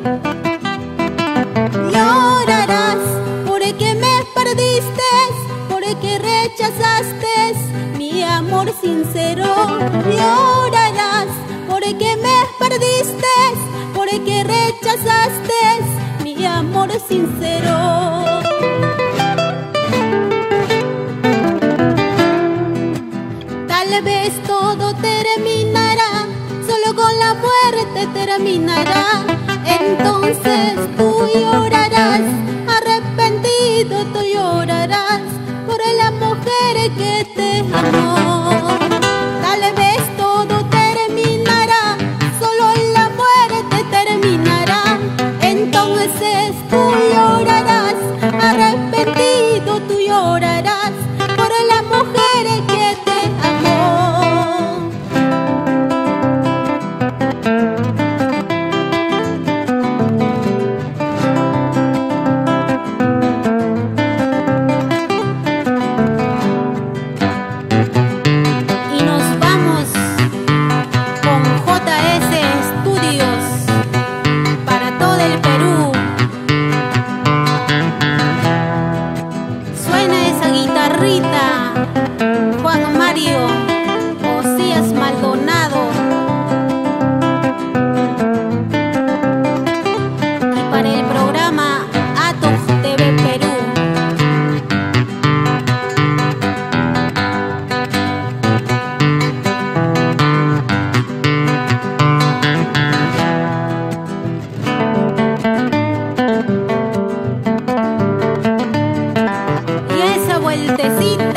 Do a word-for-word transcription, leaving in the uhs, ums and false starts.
Llorarás porque me perdiste, porque rechazaste mi amor sincero. Llorarás porque me perdiste, porque rechazaste mi amor sincero. Tal vez todo terminará, solo con la muerte terminará. Entonces tú llorarás, arrepentido tú llorarás por la mujer que te amó. Tal vez todo terminará, solo la muerte terminará. Entonces tú llorarás, arrepentido tú llorarás por la mujer que te amó. Y nos vamos con J S Studios para todo el Perú. Suena esa guitarrita, Juan Mario Osías Maldonado. Y para el programa Atok T V Perú. Y esa vueltecita